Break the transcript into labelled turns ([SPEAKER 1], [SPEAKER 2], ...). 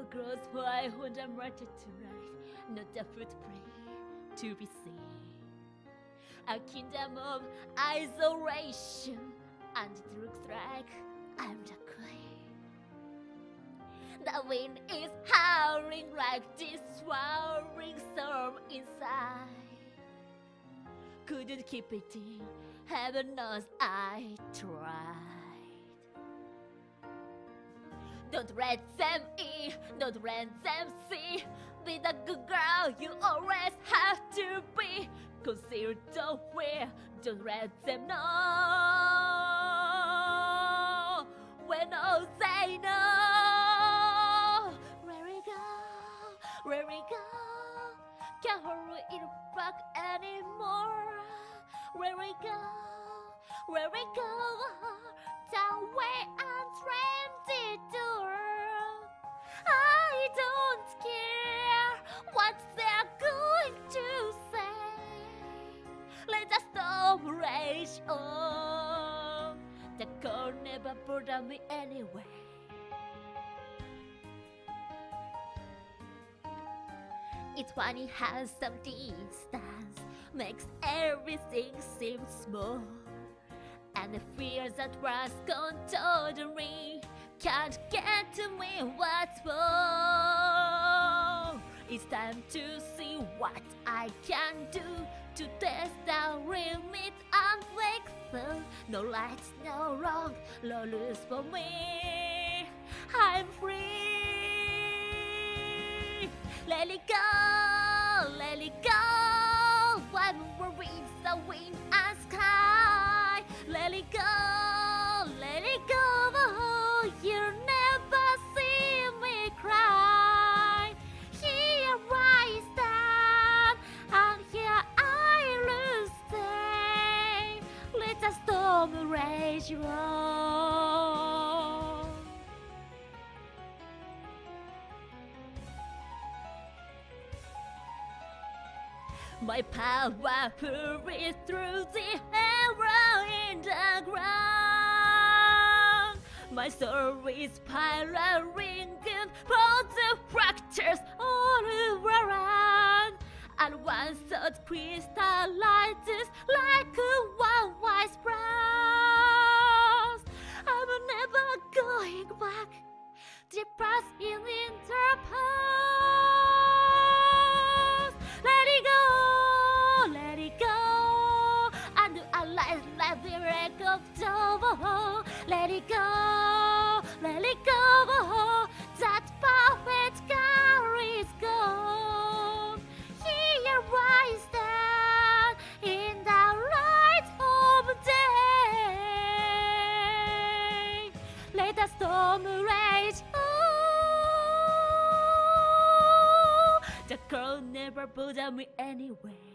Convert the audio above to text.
[SPEAKER 1] close for I hold a martyr tonight, not a footprint to be seen. A kingdom of isolation, and it looks like I'm the queen. The wind is howling like this swallowing storm inside. Couldn't keep it in, heaven knows I tried. Don't let them in, don't let them see. Be the good girl you always have to be. Conceal, don't wear, don't let them know. When all they know, where we go, can't hold it back anymore. Where we go, down way and slam the door. I don't care what they're going to say. Let the storm rage on. The cold never bothered me anyway. It's funny how some distance makes everything seem small, and the fears that was controlled me can't get to me what's more. It's time to see what I can do to test the limit and break through. No right, no wrong, no lose for me. I'm free. Let it go, let it go. One more with the wind and sky. Let it go, let it go. You'll never see me cry. Here I stand, and here I will stay. Let the storm rage on. My power hurries through the arrow in the ground. My soul is spiraling for the fractures all around. And one thought crystallizes like a one wise sprout. I'm never going back. The past is in the past. Let it go, let it go. And I like the wreck of Dover. Let it go, let it go. That perfect car is gone. Here I stand in the light of day. Let the storm rage. Oh, the girl never bothered me anyway.